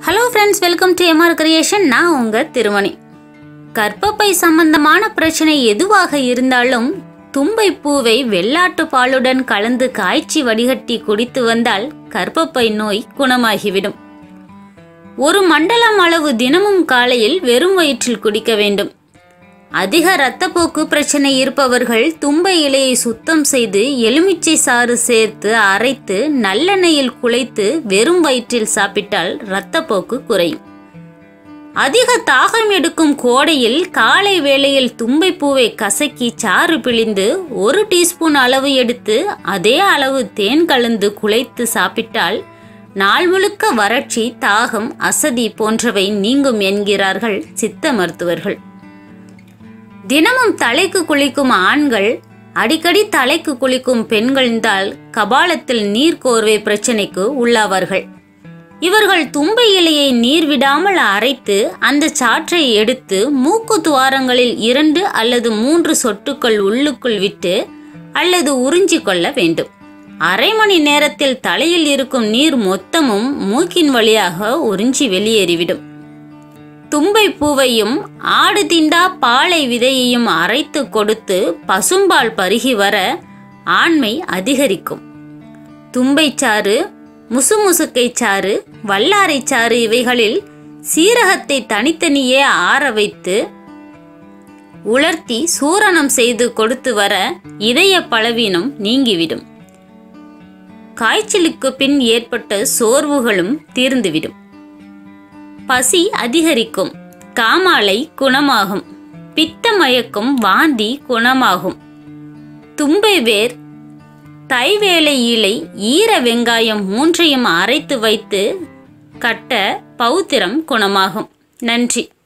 Hello friends, welcome to MR creation. நான் உங்க திருமணி. கர்ப்பப்பை சம்பந்தமான பிரச்சனை எதுவாக இருந்தாலும் தும்பை பூவை வெள்ளாட்டு பாலுடன் கலந்து காய்ச்சி வடிகட்டி குடித்து வந்தால் கர்ப்பப்பை நோய் குணமாகிவிடும். ஒரு மண்டலம் அளவு தினமும் காலையில் வெறும் வயிற்றில் குடிக்க வேண்டும். அதிக இரத்தப்போக்கு பிரச்சனை இருப்பவர்கள் தும்பை இலையை சுத்தம் செய்து எலுமிச்சை சாறு சேர்த்து அரைத்து நல்லெண்ணெயில் குழைத்து வெறும் வயிற்றில் சாப்பிட்டால் இரத்தப்போக்கு குறையும். அதிக தாகம் எடுக்கும் கோடையில் காலை வேளையில் தும்பை பூவை கசக்கி சாறு பிழிந்து 1 டீஸ்பூன் அளவு எடுத்து அதே அளவு தேன் கலந்து குழைத்து சாப்பிட்டால் நாள் முழுக்க வறட்சி, தாகம், அசதி போன்றவை நீங்கும் என்கிறார்கள் சித்த மருத்துவர்கள். தினமும் தலைக்கு குளிக்கும் ஆண்கள், அடிக்கடி தலைக்கு குளிக்கும் பெண்கள்தான் கபாலத்தில் நீர்க்கோர்வை பிரச்சனைக்கு உள்ளாவார்கள். இவர்கள் தும்பை இலையை நீர் விடாமல் அரைத்து அந்த சாற்றை எடுத்து மூக்கு துவாரங்களில் 2 அல்லது 3 சொட்டுக்கள் உள்ளுக்குள் விட்டு அல்லது உறிஞ்சி கொள்ள வேண்டும். அரை மணி நேரத்தில் தலையில் இருக்கும் நீர் மொத்தமும் மூக்கின் வழியாக உறிஞ்சி வெளியேறிவிடும். தும்பை பூவையும் ஆடு திண்டா பாலை விதையையும் அரைத்து கொடுத்து பசும்பால் பருகி வர ஆண்மை அதிகரிக்கும். தும்பைச்சாறு, முசுமுசுக்கை சாறு, வல்லாரை சாறு இவைகளில் சீரகத்தை தனித்தனியே ஆற வைத்து உலர்த்தி சூரணம் செய்து கொடுத்து வர இதய பலவீனம் நீங்கிவிடும். காய்ச்சலுக்கு பின் ஏற்பட்ட சோர்வுகளும் தீர்ந்துவிடும். பசி அதிகரிக்கும், காமாலை குணமாகும், பித்த மயக்கம், வாந்தி குணமாகும். தும்பை வேர், தைவேலை இலை, ஈர வெங்காயம் 3ஐயும் அரைத்து வைத்து கட்ட பௌத்திரம் குணமாகும். நன்றி.